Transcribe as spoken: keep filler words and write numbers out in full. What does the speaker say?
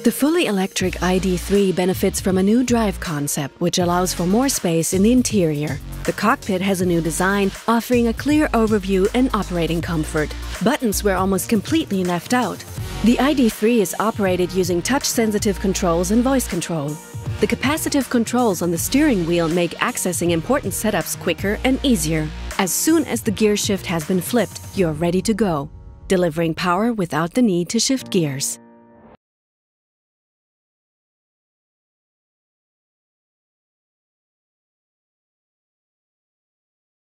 The fully electric I D three benefits from a new drive concept which allows for more space in the interior. The cockpit has a new design, offering a clear overview and operating comfort. Buttons were almost completely left out. The I D three is operated using touch-sensitive controls and voice control. The capacitive controls on the steering wheel make accessing important setups quicker and easier. As soon as the gear shift has been flipped, you're ready to go, delivering power without the need to shift gears.